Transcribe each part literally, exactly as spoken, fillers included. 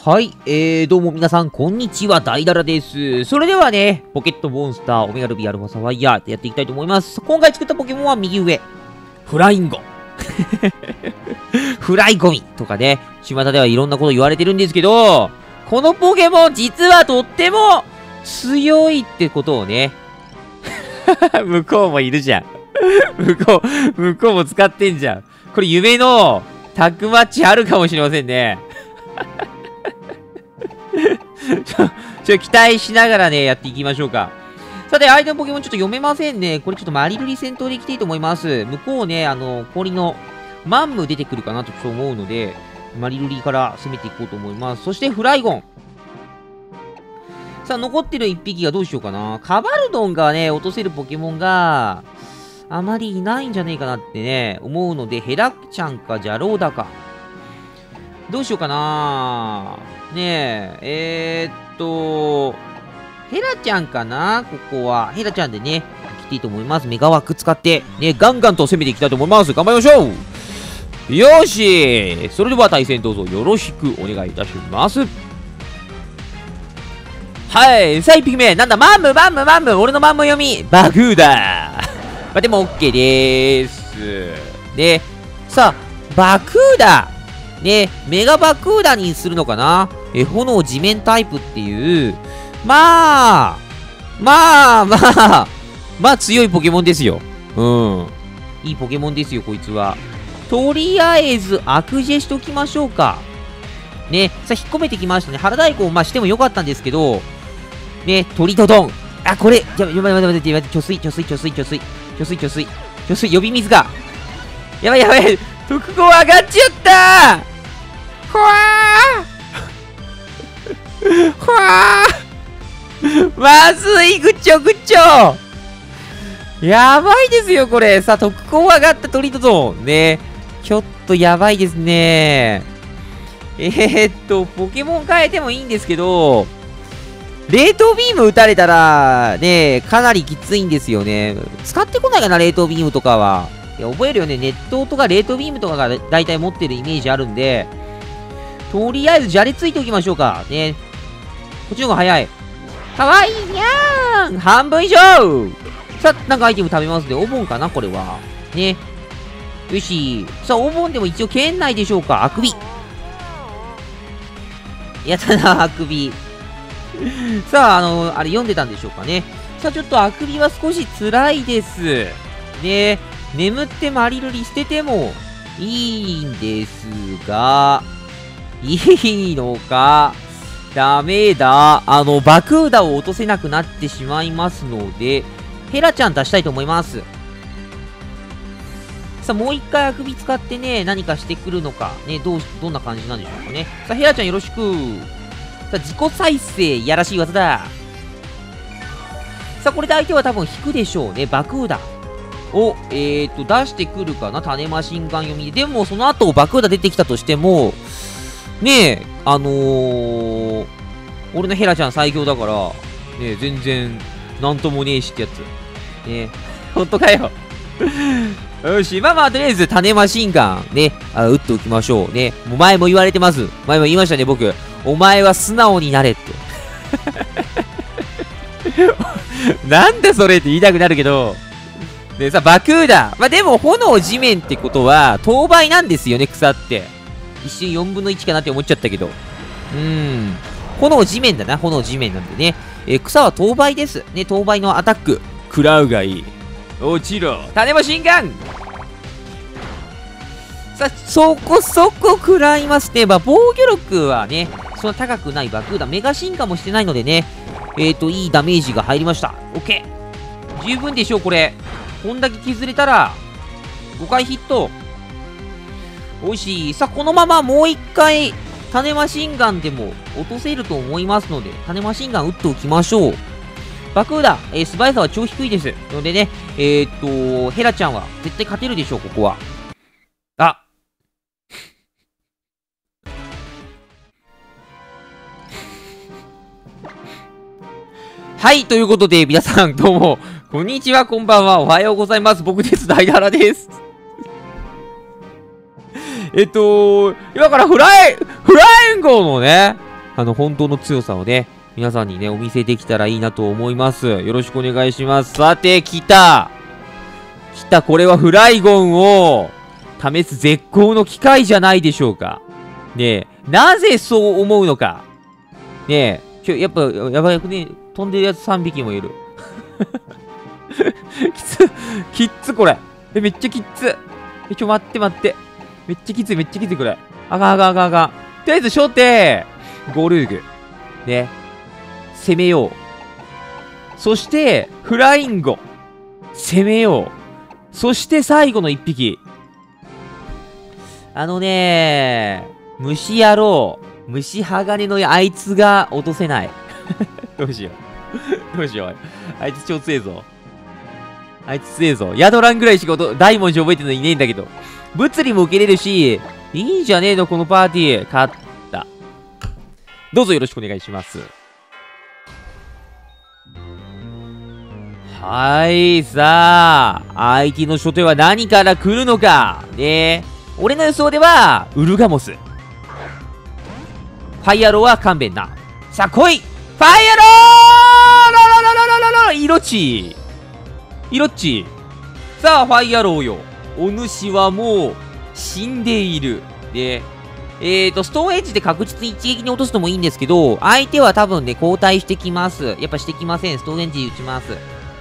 はい、えー、どうも皆さん、こんにちは、大だらです。それではね、ポケットモンスター、オメガルビーアルファサファイアーってやっていきたいと思います。今回作ったポケモンは右上、フラインゴ。フライゴミとかね、巷ではいろんなこと言われてるんですけど、このポケモン、実はとっても強いってことをね、向こうもいるじゃん。向こう、向こうも使ってんじゃん。これ夢のタッグマッチあるかもしれませんね。ちょ、ちょ、期待しながらね、やっていきましょうか。さて、相手のポケモンちょっと読めませんね。これちょっとマリルリ戦闘でいきたいと思います。向こうね、あの、氷のマンム出てくるかなとちょっと思うので、マリルリから攻めていこうと思います。そして、フライゴン。さあ、残ってるいっぴきがどうしようかな。カバルドンがね、落とせるポケモンが、あまりいないんじゃねえかなってね、思うので、ヘラちゃんか、ジャローダか。どうしようかなねえ、えー、っと、ヘラちゃんかなここは。ヘラちゃんでね、来ていいと思います。メガワーク使って、ね、ガンガンと攻めていきたいと思います。頑張りましょう。よーし、それでは対戦どうぞよろしくお願いいたします。はい、さあいっぴきめ。なんだ、マンム、マンム、マンム。俺のマンム読み。バグーだ。まあ、でも OK でーす。で、さあ、バクーダ。ね、メガバクーダにするのかなえ、炎地面タイプっていう。まあ、まあ、まあ、まあ強いポケモンですよ。うん。いいポケモンですよ、こいつは。とりあえず、アクジェしときましょうか。ね、さあ、引っ込めてきましたね。腹太鼓をまあしてもよかったんですけど、ね、鳥とドン。あ、これ、じゃ、待って待って待って待って、貯水、貯水、貯水、貯水、貯水、貯水、貯水、呼び水が。やばいやばい、特攻上がっちゃったーほわーほわーまずい、ぐちょぐちょやばいですよ、これ。さあ、特攻上がった鳥とドン。ね、ちょっとやばいですね。えー、っと、ポケモン変えてもいいんですけど、冷凍ビーム撃たれたら、ね、かなりきついんですよね。使ってこないかな、冷凍ビームとかは。いや、覚えるよね。熱湯とか冷凍ビームとかがだいたい持ってるイメージあるんで、とりあえずじゃれついておきましょうか。ね。こっちの方が早い。かわいいにゃーん半分以上さあ、なんかアイテム食べますね。お盆かなこれは。ね。よし。さあ、お盆でも一応県内でしょうか。あくび。やったな、あくび。さあ、あの、あれ読んでたんでしょうかね。さあ、ちょっとあくびは少し辛いです。ね。眠ってマリルリ捨ててもいいんですが、いいのかダメだ。あの、バクーダを落とせなくなってしまいますので、ヘラちゃん出したいと思います。さあ、もう一回あくび使ってね、何かしてくるのか。ね、どう、どんな感じなんでしょうかね。さあ、ヘラちゃんよろしく。さあ、自己再生、やらしい技だ。さあ、これで相手は多分引くでしょうね。バクーダを、えーと、出してくるかな。種マシンガン読みで。でも、その後、バクーダ出てきたとしても、ねえ、あのー、俺のヘラちゃん最強だから、ねえ、全然、なんともねえしってやつ。ねえ、ほんとかよ。よし、まあまあ、とりあえず、種マシンガン、ね、あ撃っておきましょう。ね、もう前も言われてます。前も言いましたね、僕。お前は素直になれって。なんだそれって言いたくなるけど、でさ、バクーダ。まあ、でも、炎地面ってことは、当倍なんですよね、草って。一瞬よんぶんのいちかなって思っちゃったけど。うーん。炎地面だな、炎地面なんでね。えー、草は当倍です。ね、当倍のアタック。食らうがいい。落ちろ。種マシンガンさあ、そこそこ食らいますね。まあ、防御力はね、そんな高くないバクーダ。メガ進化もしてないのでね。えーと、いいダメージが入りました。オッケー。十分でしょう、これ。こんだけ削れたら、ごかいヒット。おいしい。さあ、このままもう一回、種マシンガンでも落とせると思いますので、種マシンガン撃っておきましょう。バクーダ、えー、素早さは超低いです。のでね、えー、っと、ヘラちゃんは絶対勝てるでしょう、ここは。あはい、ということで、皆さん、どうも、こんにちは、こんばんは、おはようございます。僕です、大原です。えっと、今からフライ、フラインゴのね、 あの、本当の強さをね、皆さんにね、お見せできたらいいなと思います。よろしくお願いします。さて、来た来た、これはフライゴンを試す絶好の機会じゃないでしょうか。ねえ、なぜそう思うのか。ねえ、ちょ、やっぱ、やばいね、飛んでるやつさんびきもいる。きつ、きっつ、これ。え、めっちゃきっつ。え、ちょ、待って待って。めっちゃきつい、めっちゃきつい、これ。あがあがあがあが。とりあえず、初手、ゴルーグ。ね。攻めよう。そして、フラインゴ。攻めよう。そして最後の一匹。あのねー、虫野郎。虫鋼のあいつが落とせない。どうしよう。どうしよう。あいつ超強えぞ。あいつ強えぞ。ヤドランぐらいしか大文字覚えてるのいねえんだけど。物理も受けれるし、いいじゃねえの、このパーティー。勝った。どうぞよろしくお願いします。はい、さあ、相手の初手は何から来るのか。ねえ。俺の予想では、ウルガモス。ファイアローは勘弁な。さあ、来いファイアローロロロロロロロイロチイロッチさあ、ファイアローよ。お主はもう、死んでいる。で、えーと、ストーンエッジで確実に一撃に落とすのもいいんですけど、相手は多分ね、交代してきます。やっぱしてきません。ストーンエッジで打ちます。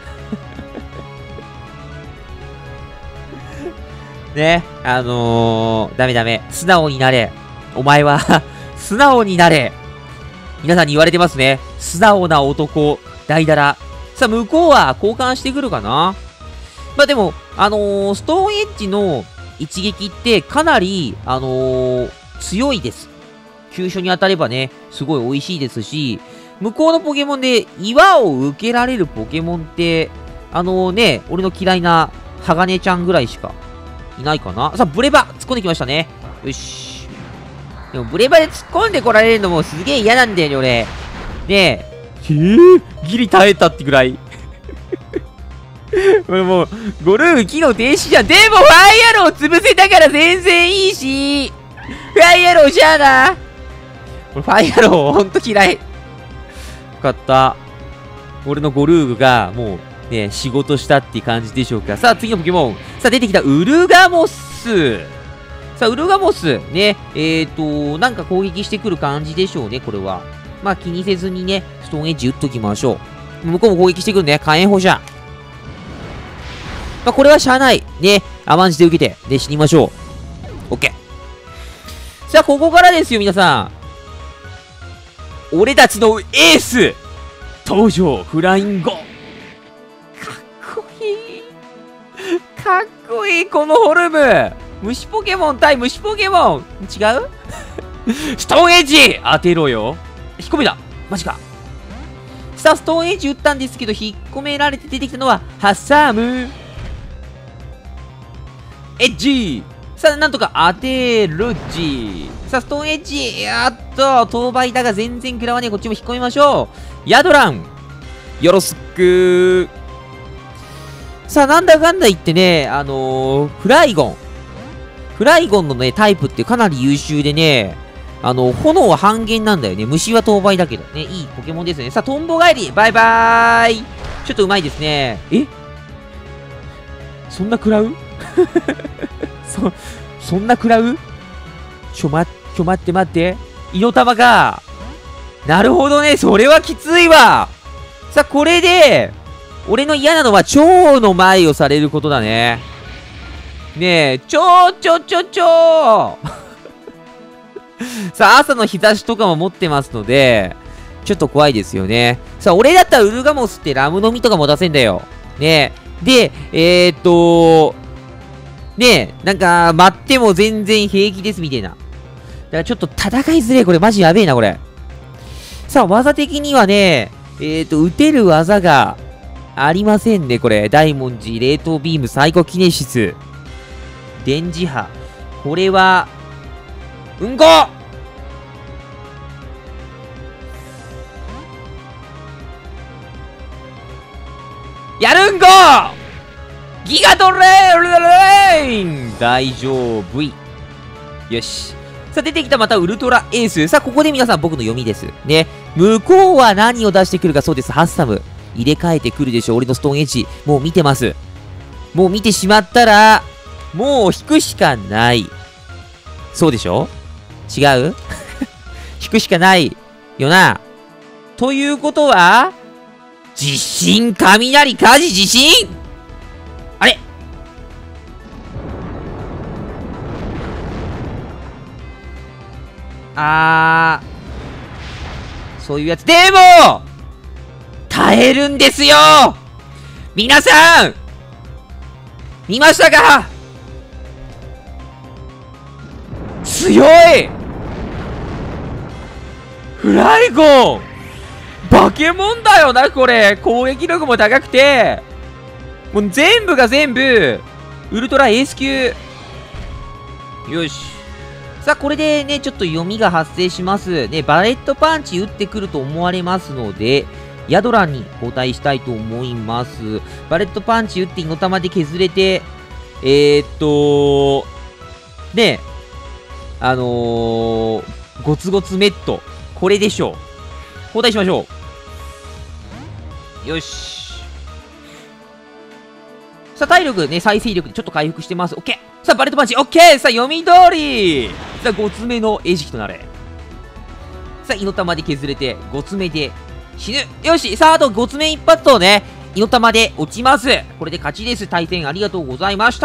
ね、あのー、ダメダメ。素直になれ。お前は、素直になれ。皆さんに言われてますね。素直な男、大だら。さあ、向こうは交換してくるかな。まあでも、あのー、ストーンエッジの一撃ってかなり、あのー、強いです。急所に当たればね、すごい美味しいですし、向こうのポケモンで岩を受けられるポケモンって、あのー、ね、俺の嫌いな鋼ちゃんぐらいしかいないかな。さあ、ブレバ突っ込んできましたね。よし。でも、ブレバで突っ込んでこられるのもすげえ嫌なんだよね、俺。ねえ。へえ、ギリ耐えたってぐらい。これもう、ゴルーム機能停止じゃん。でも、ファイアロー潰せたから全然いいし。ファイアローじゃあな。これファイアローほんと嫌い。よかった。俺のゴルームが、もう、ね、仕事したって感じでしょうか。さあ、次のポケモン。さあ、出てきたウルガモス。さあ、ウルガモス。ね、えーと、なんか攻撃してくる感じでしょうね、これは。まあ、気にせずにね、ストーンエッジ打っときましょう。向こうも攻撃してくるね。火炎放射。まあ、これはしゃあない。ね、甘んじて受けて、で、死にましょう。オッケー。さあ、ここからですよ、皆さん。俺たちのエース登場フラインゴかっこいいこのフォルム虫ポケモン対虫ポケモン違うストーンエッジ当てろよ引っ込めだマジかさあ、ストーンエッジ打ったんですけど、引っ込められて出てきたのは、ハサムエッジさあ、なんとか当てるじさあ、ストーンエッジやっと当倍だが全然食らわねえ。こっちも引っ込めましょうヤドランよろしくさあ、なんだかんだ言ってね、あのー、フライゴン。フライゴンのね、タイプってかなり優秀でね、あのー、炎は半減なんだよね。虫は当倍だけど。ね、いいポケモンですね。さあ、トンボ帰りバイバーイちょっとうまいですね。えそんな食らうそ、そんな食らうちょ、ま、ちょ、待って待って。猪玉か。なるほどね。それはきついわ。さあ、これで、俺の嫌なのは蝶の前をされることだね。ねえ、ちょちょちょちょさあ、朝の日差しとかも持ってますので、ちょっと怖いですよね。さあ、俺だったらウルガモスってラムの実とかも出せんだよ。ねえ。で、えー、っと、ねえ、なんか、待っても全然平気ですみたいな。だからちょっと戦いづれえ。これマジやべえな、これ。さあ、技的にはね、えー、っと、撃てる技が、ありませんね、これ。大文字、冷凍ビーム、サイコキネシス。電磁波。これは、うんこやるんこギガドレーン大丈夫い。よし。 さあ、出てきたまたウルトラエース。さあ、ここで皆さん僕の読みです。ね。向こうは何を出してくるか、そうです。ハッサム。入れ替えてくるでしょう。俺のストーンエッジ。もう見てます。もう見てしまったら、もう引くしかない。そうでしょ？違う引くしかないよな。ということは、地震、雷、火事、地震あれあー、そういうやつ。でも耐えるんですよ皆さん見ましたか？強いフライゴン化け物だよな、これ。攻撃力も高くて、もう全部が全部、ウルトラエース級。よし。さあ、これでね、ちょっと読みが発生します。ね、バレットパンチ打ってくると思われますので、ヤドランに交代したいと思います。バレットパンチ打って、イノタマで削れて、えー、っと、ね、あのー、ゴツゴツメット。これでしょう。交代しましょう。よし。さあ、体力ね、再生力でちょっと回復してます。オッケー。さあ、バレットパンチ。オッケー。さあ、読み通り。さあ、ごつめの餌食となれ。さあ、イノタマで削れて、ごつめで死ぬ。よし。さあ、あとごつめ一発とね、イノタマで落ちます。これで勝ちです。対戦ありがとうございました。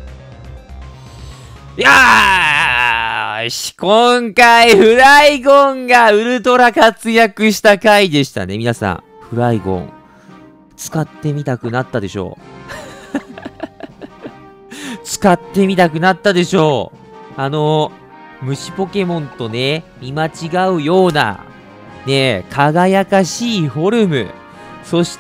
いやーし、今回、フライゴンがウルトラ活躍した回でしたね。皆さん、フライゴン、使ってみたくなったでしょう。使ってみたくなったでしょう。あの、虫ポケモンとね、見間違うような、ね、輝かしいフォルム、そして、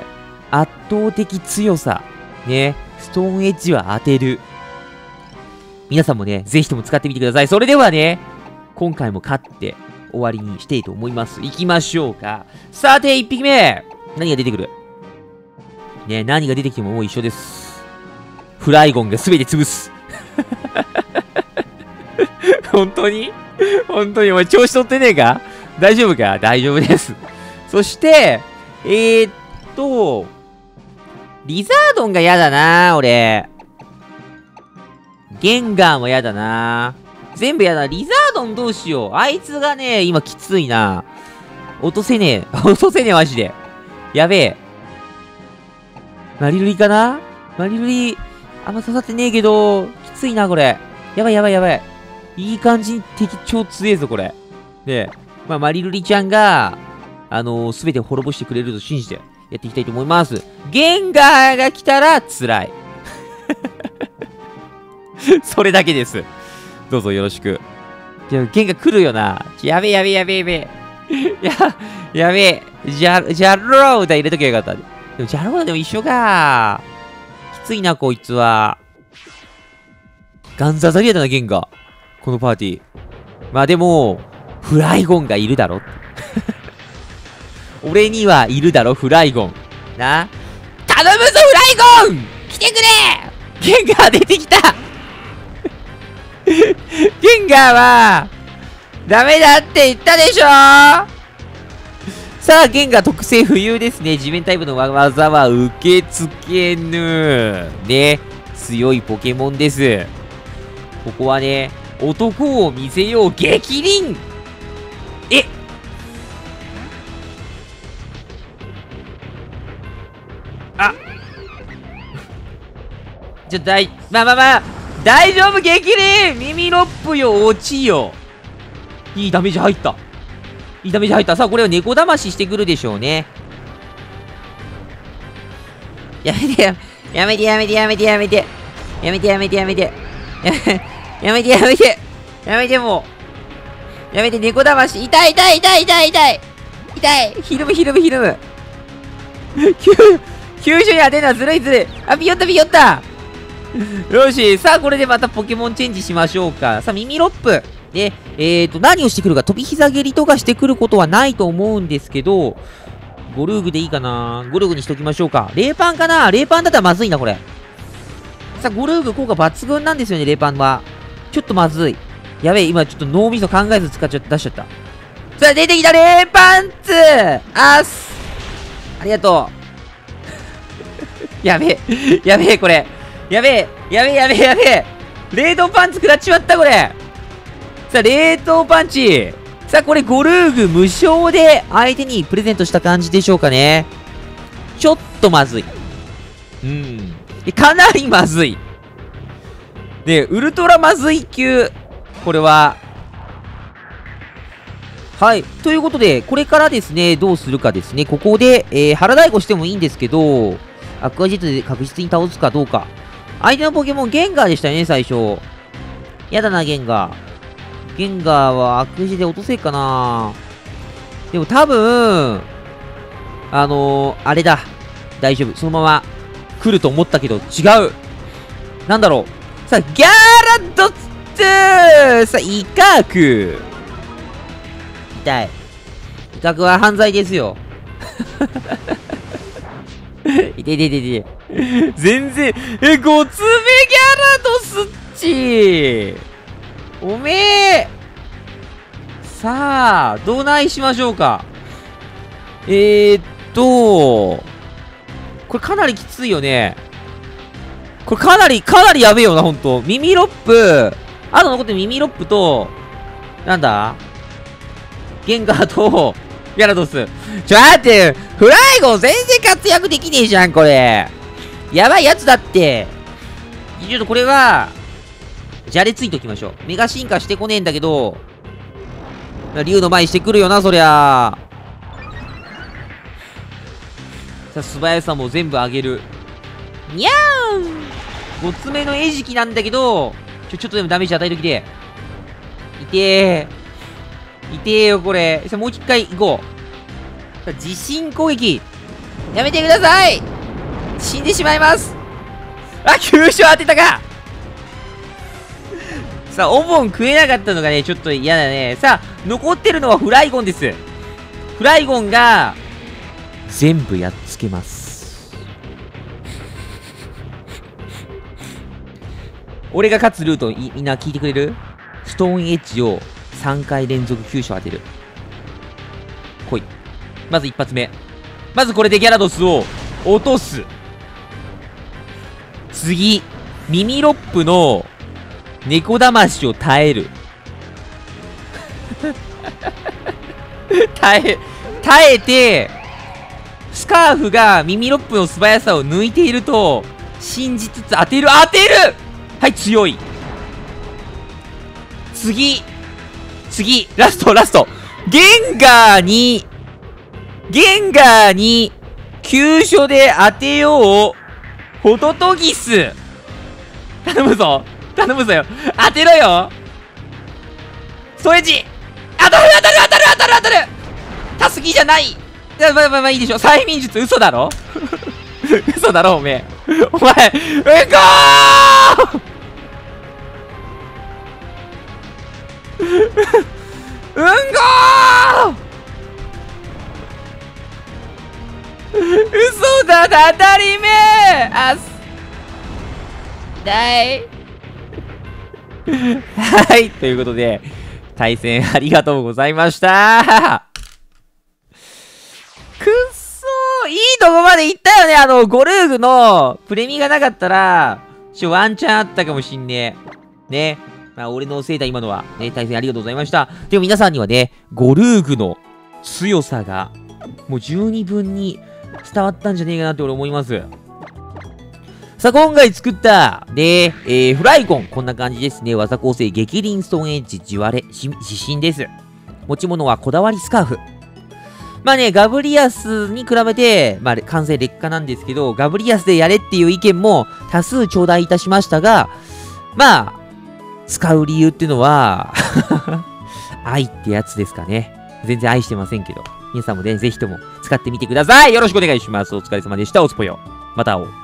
圧倒的強さ、ね、ストーンエッジは当てる。皆さんもね、ぜひとも使ってみてください。それではね、今回も勝って終わりにしていいと思います。行きましょうか。さて、いっぴきめ何が出てくる？ね、何が出てきてももう一緒です。フライゴンが全て潰す。本当に本当にお前調子乗ってねえか？大丈夫か？大丈夫です。そして、えー、っと、リザードンが嫌だな俺。ゲンガーも嫌だな全部嫌だ。リザードンどうしよう。あいつがね、今きついな落とせねえ。落とせねえ、マジで。やべえ。マリルリかなマリルリ、あんま刺さってねえけど、きついな、これ。やばいやばいやばい。いい感じに敵超強えぞ、これ。で、まあ、マリルリちゃんが、あのすべて滅ぼしてくれると信じてやっていきたいと思います。ゲンガーが来たら辛い。それだけです。どうぞよろしく。いや、ゲンガー来るよな。やべえやべえやべえやべえ。や、やべえ。ジャ、ジャローだ入れときゃよかった。でもジャローでも一緒か。きついな、こいつは。ガンザザリアだな、ゲンガー。このパーティー。まあでも、フライゴンがいるだろ。俺にはいるだろ、フライゴン。な。頼むぞ、フライゴン来てくれゲンガー出てきたゲンガーは、ダメだって言ったでしょさあ、ゲンガー特性浮遊ですね。地面タイプの技は受け付けぬ。ね。強いポケモンです。ここはね、男を見せよう、激鱗えあちょっとだい、まあまあまあ、大丈夫、激鱗耳ロップよ、落ちよ。いいダメージ入った。いいダメージ入った。さあ、これは猫騙ししてくるでしょうね。やめてや、やめてやめてやめてやめて。やめてやめてやめて。やめてやめて。やめてもう。やめて、猫騙し。痛い痛い痛い痛い痛い。痛い。ひるむひるむひるむ。きゅうじゅうに当てるのはずるいずるい。あ、ビヨったビヨった。よし。さあ、これでまたポケモンチェンジしましょうか。さあ、耳ロップ。で、えーと、何をしてくるか。飛び膝蹴りとかしてくることはないと思うんですけど、ゴルーグでいいかな。ゴルーグにしときましょうか。レーパンかな。レーパンだったらまずいな、これ。さあ、ゴルーグ効果抜群なんですよね、レーパンは。ちょっとまずい。 やべえ、今ちょっと脳みそ考えず使っちゃって出しちゃった。さあ、出てきたねーパンツあっすありがとう。やべえ、やべえ、これ。やべえ、やべえ、やべえ、やべえ。冷凍パンツ食らっちまった、これ。さあ、冷凍パンチ。さあ、これ、ゴルーグ無償で相手にプレゼントした感じでしょうかね。ちょっとまずい。うん。かなりまずい。で、ウルトラまずい級。これは。はい。ということで、これからですね、どうするかですね。ここで、えー、腹太鼓してもいいんですけど、アクアジェットで確実に倒すかどうか。相手のポケモン、ゲンガーでしたよね、最初。やだな、ゲンガー。ゲンガーはアクアジェで落とせっかな。でも多分、あのー、あれだ。大丈夫。そのまま来ると思ったけど、違う。なんだろう。さあ、ギャラドッツーさあ、威嚇痛い。威嚇は犯罪ですよ。いていていていて。全然、え、ごつめギャラドスっちおめえさあ、どないしましょうか。えーっと、これかなりきついよね。これかなり、かなりやべえよな、ほんと。耳ロップ、あと残ってる耳ロップと、なんだゲンガーと、ギャラドス。ちょ、待って、フライゴン全然活躍できねえじゃん、これ。やばいやつだって。ちょっとこれは、じゃれついときましょう。メガ進化してこねえんだけど、竜の前にしてくるよな、そりゃ。さあ、素早さも全部上げる。にゃーんごつめの餌食なんだけど、ちょ、ちょっとでもダメージ与えときて。いてー。いてーよ、これ。さあ、もう一回行こう。さあ、地震攻撃。やめてください死んでしまいます。あ、急所当てたかさあ、オボン食えなかったのがね、ちょっと嫌だね。さあ、残ってるのはフライゴンです。フライゴンが、全部やっつけます。俺が勝つルート、みんな聞いてくれる？ストーンエッジをさんかい連続急所当てる。来い。まず一発目。まずこれでギャラドスを落とす。次、耳ロップの猫魂を耐える。耐え、耐えて、スカーフが耳ロップの素早さを抜いていると信じつつ当てる。当てるはい、強い。次、次、ラスト、ラスト。ゲンガーに、ゲンガーに、急所で当てよう。ホトトギス。頼むぞ。頼むぞよ。当てろよ。ストレッチ。当たる当たる当たる当たる当たる。たすぎじゃない。いや、まあまあまあいいでしょ。催眠術嘘だろ嘘だろ、おめえ。お前、うんこーうんこー嘘だ、当たりめあっだいはい、ということで、対戦ありがとうございましたくっそーいいとこまで行ったよね。あの、ゴルーグのプレミがなかったら、ちょ、ワンチャンあったかもしんねえ。ね。まあ、俺のせいだ、今のは。ね、対戦ありがとうございました。でも皆さんにはね、ゴルーグの強さが、もう十二分に伝わったんじゃねえかなって俺思います。さあ、今回作った、ね、えー、フライゴン。こんな感じですね。技構成、激鱗ストーンエッジ、地割れ、指針です。持ち物はこだわりスカーフ。まあね、ガブリアスに比べて、まあ、完成劣化なんですけど、ガブリアスでやれっていう意見も多数頂戴いたしましたが、まあ、使う理由っていうのは、愛ってやつですかね。全然愛してませんけど。皆さんもね、ぜひとも使ってみてください。よろしくお願いします。お疲れ様でした。おつぽよ。また会おう。